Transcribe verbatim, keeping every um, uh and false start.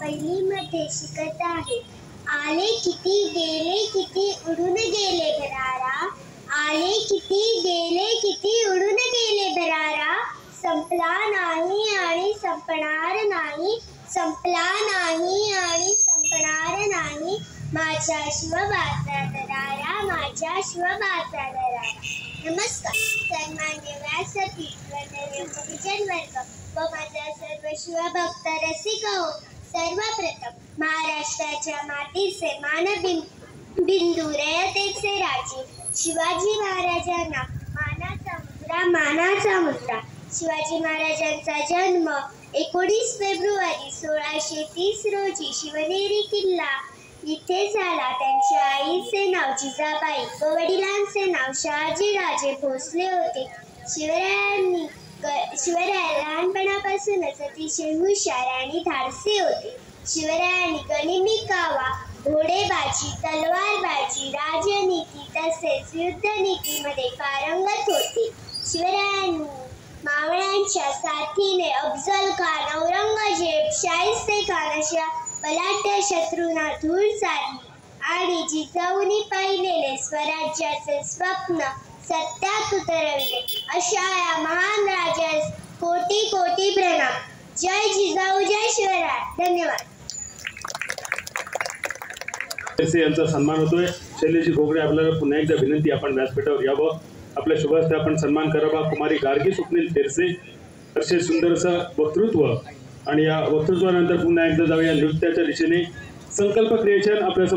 पहिली मध्ये शिकत आहे. आले किती गेले किती उडून गेले भरारा, आले किती गेले किती उडून गेले भरारा, संपला नाही आणि संपणार नाही, संपला नाही आणि संपणार नाही, माझ्या शिवबाचा दरारा, माझ्या शिवबाचा दरारा. नमस्कार. सन्मान्य व्यासपीठ वंदनीय गुरुजन वर्ग व माझा सर्व शिवभक्त रसिक हो, सर्वप्रथम महाराष्ट्राच्या मातीचे मानबिंदू रयतेचे राजे शिवाजी महाराजांना मानाचा मुद्रा, मानाचा मुद्रा. शिवाजी महाराजांचा जन्म एकोणीस फेब्रुवारी सोळाशे तीस रोजी शिवनेरी किल्ला इथे झाला. त्यांच्या आईचे नाव जिजाबाई व वडिलांचे नाव शहाजीराजे भोसले होते. शिवरायांनी शिवराय लहानपणापासूनच अतिशय हुशार आणि धाडसी होते. शिवरायांनी गनिमी कावा, घोडेबाजी, तलवारबाजी, राजनीती तसेच युद्धनीतीमध्ये पारंगत होते. शिवरायांनी मावळ्यांच्या साथीने अफजल खान, औरंगजेब, शाहिस्तेखान अशा बलाढ्य शत्रूंना धूळ चारली आणि जिजाऊंनी पाहिलेले स्वराज्याचे स्वप्न सत्यात उतरविले. अशा या महान राजास कोटी कोटी प्रणाम. जय जिजाऊ, जय शिवराय. धन्यवाद. यांचा सन्मान होतोय. शैलेशी घोगडे आपल्याला पुन्हा एकदा विनंती, आपण व्यासपीठावर यावं. आपल्या शुभ हस्ते आपण सन्मान करावा. कुमारी गार्गी स्वप्नील तेरसे असे सुंदरसं वक्तृत्व, आणि या वक्तृत्वानंतर पुन्हा एकदा जाऊया नृत्याच्या दिशेने. संकल्प क्रिएशन आपल्या